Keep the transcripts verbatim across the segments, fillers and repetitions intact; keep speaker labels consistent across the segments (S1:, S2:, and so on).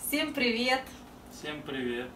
S1: Всем привет!
S2: Всем привет!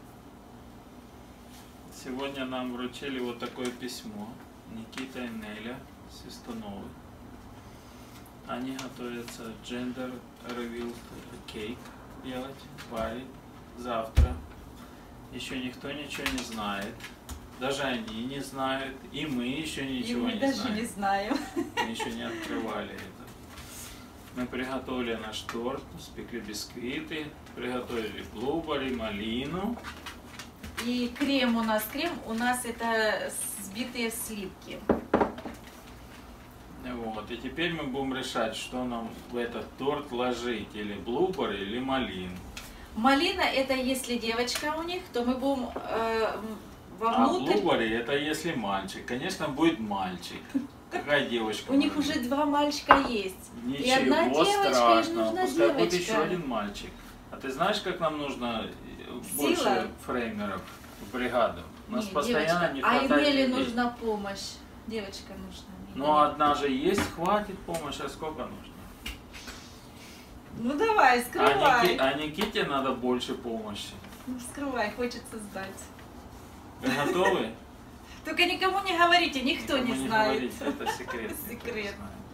S2: Сегодня нам вручили вот такое письмо. Никита и Неля Свистуновы. Они готовятся gender reveal cake делать, варить завтра. Еще никто ничего не знает. Даже они не знают. И мы еще ничего
S1: и мы
S2: не
S1: даже
S2: знаем.
S1: не знаем.
S2: Мы еще не открывали это. Мы приготовили наш торт, спекли бисквиты, приготовили блубери, малину.
S1: И крем у нас, крем у нас это взбитые сливки.
S2: Вот, и теперь мы будем решать, что нам в этот торт ложить, или блубери, или малину.
S1: Малина это если девочка у них, то мы будем э, вовнутрь...
S2: А блубери это если мальчик. Конечно, будет мальчик. Какая девочка?
S1: У них уже два мальчика есть.
S2: Ничего
S1: и одна девочка,
S2: страшного.
S1: и же нужна
S2: Пускай
S1: девочка.
S2: будет еще один мальчик. А ты знаешь, как нам нужно больше
S1: Сила?
S2: фреймеров в бригаду? У нас
S1: Не,
S2: постоянно
S1: девочка.
S2: не
S1: А
S2: хватает
S1: Неле
S2: людей.
S1: нужна помощь. Девочка нужна.
S2: Ну, одна же есть, хватит помощи, а сколько нужно?
S1: Ну давай,
S2: А,
S1: скрывай.
S2: Ники... а Никите надо больше помощи.
S1: Ну скрывай, хочется сдать.
S2: Вы готовы?
S1: Только никому не говорите, никто
S2: Никому
S1: не
S2: не
S1: знает.
S2: говорите, это секрет.
S1: Секрет.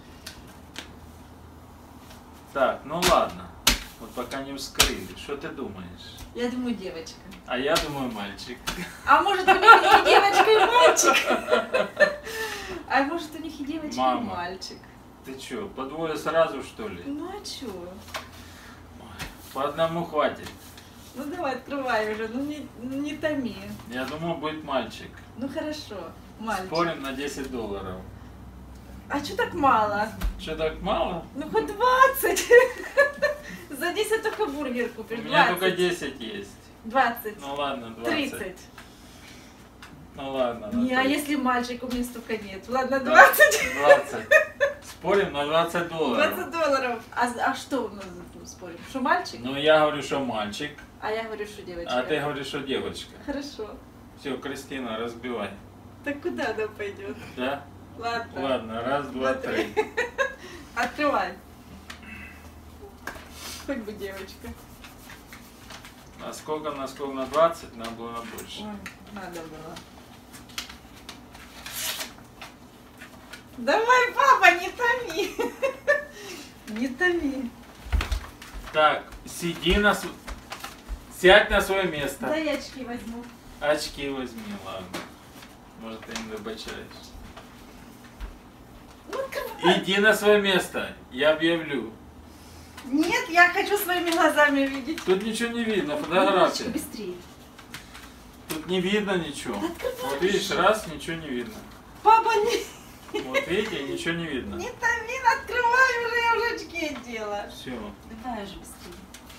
S2: Так, ну ладно. Вот пока не вскрыли. Что ты думаешь?
S1: Я думаю, девочка.
S2: А я думаю, мальчик.
S1: А может у них и девочка, и мальчик? А может у них и девочка,
S2: Мама.
S1: и мальчик?
S2: Ты что, по двое сразу, что ли?
S1: Ну а чё?
S2: По одному хватит.
S1: Ну давай, открывай уже, ну не, ну не томи.
S2: Я думаю, будет мальчик.
S1: Ну хорошо, мальчик.
S2: Спорим на десять долларов.
S1: А чё так мало?
S2: Что, так мало?
S1: Ну хоть двадцать. За десять только бургер
S2: У
S1: купишь.
S2: меня только
S1: двадцать.
S2: десять есть.
S1: двадцать.
S2: Ну ладно, двадцать.
S1: тридцать.
S2: Ну ладно. на
S1: Не, а
S2: тридцать.
S1: если мальчик, у меня столько нет. Ладно, двадцать.
S2: двадцать. Спорим на двадцать долларов.
S1: двадцать долларов. А, а что мы спорим? Что мальчик?
S2: Ну я говорю, что мальчик,
S1: А я говорю, что девочка.
S2: а ты говоришь, что девочка.
S1: Хорошо.
S2: Все, Кристина, разбивай.
S1: Так куда она пойдет?
S2: Да?
S1: Ладно.
S2: Ладно, раз, два, три.
S1: Открывай. Хоть бы девочка.
S2: А сколько на сколько? На двадцать? Надо было на больше.
S1: Ой, надо было. Давай, папа, не томи. Не томи.
S2: Так, сиди на св... Сядь на свое место.
S1: Дай очки возьму.
S2: Очки возьми, ладно. Может, ты не добачаешь.
S1: Ну, открывай.
S2: Иди на свое место, я объявлю.
S1: Нет, я хочу своими глазами видеть.
S2: Тут ничего не видно,
S1: Мальчик,
S2: фотография.
S1: быстрее.
S2: Тут не видно ничего.
S1: Да открывай
S2: Вот видишь,
S1: же.
S2: раз, ничего не видно.
S1: Папа, не,
S2: Вот видите, ничего не видно.
S1: не томи, открывай уже, я уже очки одела.
S2: Все,
S1: Давай уже быстрее.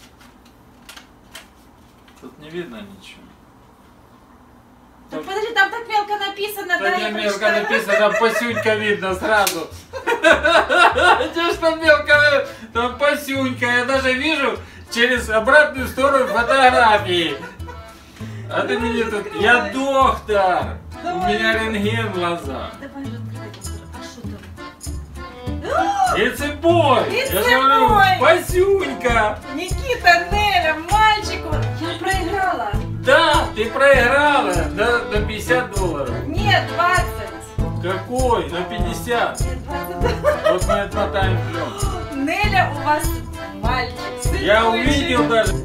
S2: тут не видно ничего.
S1: Так подожди, там так мелко написано,
S2: Так
S1: да,
S2: я
S1: я
S2: мелко
S1: прочитаю.
S2: написано, там посюнька видно сразу. Че ж там мелко, там посюнька, я даже вижу через обратную сторону фотографии. А ты мне тут, я доктор, у
S1: Давай.
S2: меня рентген в глазах.
S1: Давай же открывай, доктор. А что там?
S2: It's a boy,
S1: It's
S2: я
S1: a
S2: же говорю,
S1: boy.
S2: посюнька.
S1: Никита, Неля, мальчику. Я проиграла.
S2: Да, ты проиграла на, на пятьдесят долларов.
S1: Нет, двадцать.
S2: Какой? На пятьдесят.
S1: Нет, двадцать.
S2: Вот мы отмотаем пленку.
S1: Неля, у вас мальчик. Сын
S2: Я
S1: мальчик.
S2: увидел даже.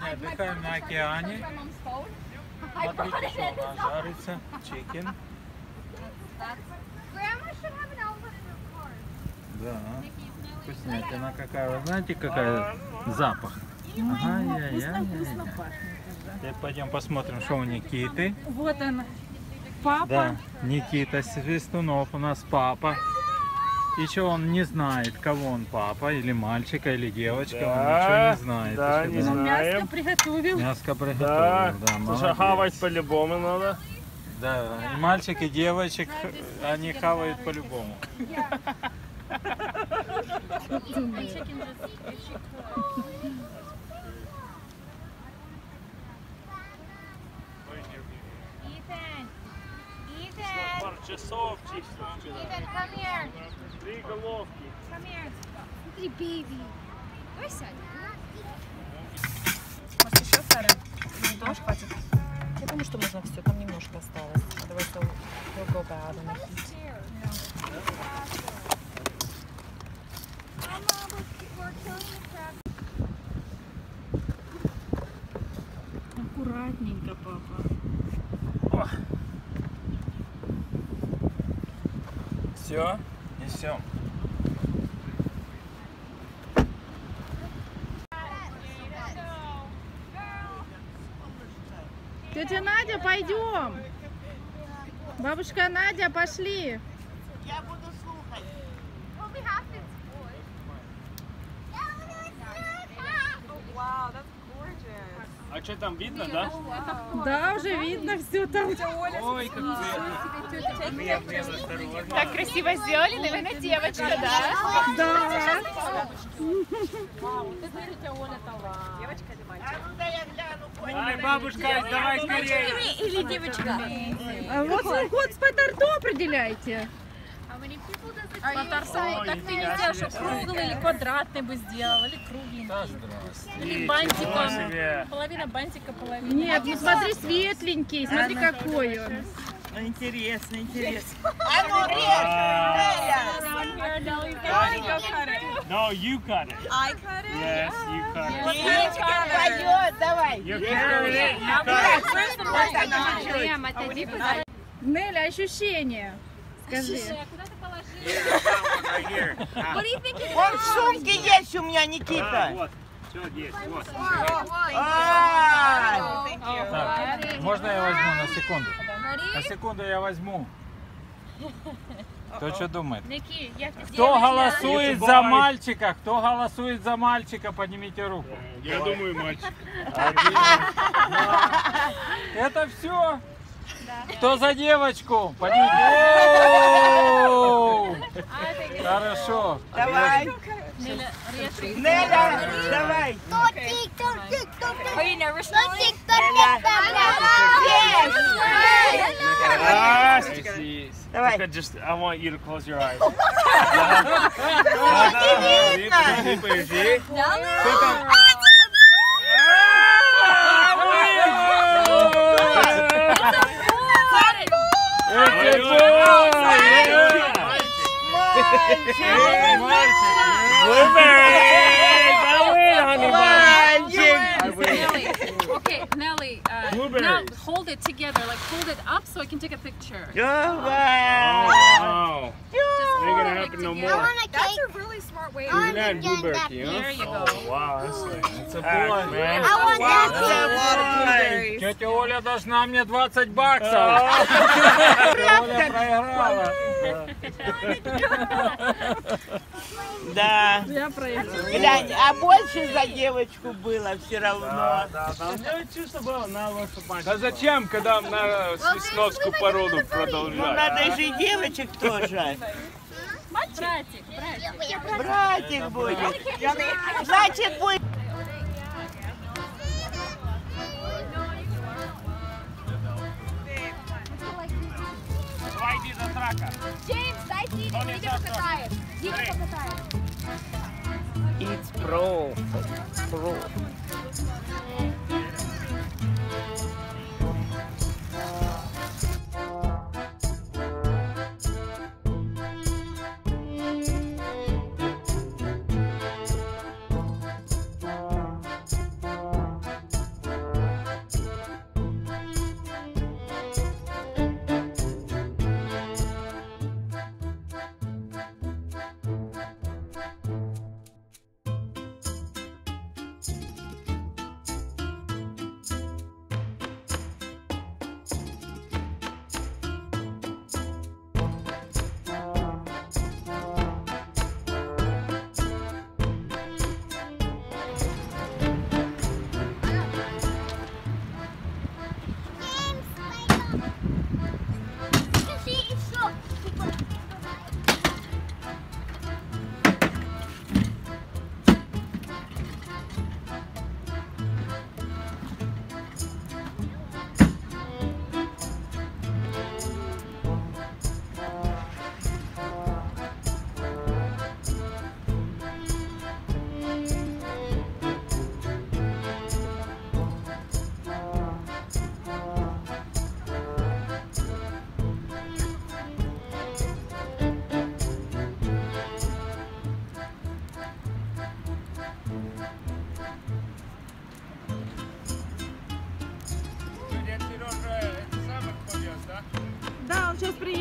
S2: сегодня отдыхаем на океане. Смотрите, что у нас жарится. Чикен. Да. Вкуснятина какая. Вы знаете, какая запах? Ай-яй-яй-яй. Теперь пойдем посмотрим, что у Никиты.
S1: Вот он, папа.
S2: Да, Никита Свистунов у нас папа. Еще он не знает, кого он, папа, или мальчика, или девочка.
S3: Да,
S2: он ничего не знает.
S3: да,
S2: еще,
S3: не
S2: да.
S3: знаю.
S1: Мяско приготовил.
S2: Мяско
S3: Да,
S2: приготовил, да,
S3: слушай, хавать по-любому надо.
S2: Да, и мальчик, и девочек, они хавают по-любому.
S3: Пару часов чисто.
S4: Ethan, come here.
S3: Три головки.
S4: Come here. Смотри, baby. Давай сядем.
S1: Может еще, Сара? Не тоже хватит? Я думаю, что можно все, там немножко осталось. Otherwise they'll, they'll go bad in the heat. Аккуратненько, папа.
S2: Все, несем.
S1: Тетя Надя, пойдем. Бабушка Надя, пошли.
S5: Я буду слухать.
S4: Well, we have to.
S5: Wow, that's gorgeous.
S3: А что там видно, да?
S1: Да, уже видно все там.
S3: Ой, как приятно.
S4: Так красиво сделали, наверное, девочка, да?
S1: Да.
S5: Девочка или мальчик? А ну дай я гляну.
S3: Ай, бабушка, давай скорее.
S4: Или девочка?
S1: А вот вот по торту определяйте.
S4: По торсу, так ты не сделал, что круглый или квадратный бы сделал, или кругленький.
S2: Да, здравствуйте.
S4: Или
S3: Ничего
S4: бантиком.
S3: себе.
S4: Половина бантика, половина.
S1: Нет, ну смотри, светленький, смотри какой он.
S5: Ну, интересно, интересно. А ну, режь!
S3: No, you cut it.
S5: I cut it?
S3: Yes, you cut it.
S5: Девочка поет, давай.
S3: You carry it, you cut it.
S4: Прямо, это типа.
S1: Неля, ощущения. Скажи.
S4: Куда ты положил?
S3: Right here. Ah,
S4: What do you think?
S5: Вон в сумке есть у меня, Никита.
S3: вот. Все есть, вот.
S5: А,
S2: Так, можно я возьму на секунду? На секунду я возьму. Кто что думает?
S4: Ники, я
S2: Кто голосует за мальчика? Кто голосует за мальчика? Поднимите руку.
S3: Я думаю, мальчик.
S2: Один, два. Это все? Кто за девочку? Поднимите. О! Хорошо.
S5: давай.
S4: Неля, режь.
S5: Неля, давай.
S4: Are you nervous?
S3: Раз.
S5: Давай.
S3: Только just, I want you to close your eyes.
S5: Не видно.
S3: Подожди, подожди.
S4: Okay, Nelly, uh, now hold it together, like hold it up so I can take a picture.
S5: Давай.
S3: Oh, ain't gonna happen no more.
S4: That's a really smart way.
S3: You're not blueberry, huh?
S4: There you go.
S3: Oh, wow, that's like,
S2: It's a
S3: act,
S2: boy.
S3: man.
S5: Давай.
S2: Тетя Оля должна мне двадцать баксов. Тетя Оля проиграла.
S5: Да.
S1: Я проехала.
S5: Глянь, а больше за девочку было все равно.
S3: Да, да, да. У меня чувство было, надо было собачку.
S2: Да зачем, когда на свистновскую породу
S5: Ну,
S2: продолжать?
S5: надо же и девочек тоже.
S4: Братик, братик.
S5: Братик будет. Значит, будет.
S3: Давай, иди за трака.
S4: Джеймс, дай Дине, Дине покатает. Дине покатает.
S5: It's pro. Pro.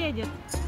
S4: едет.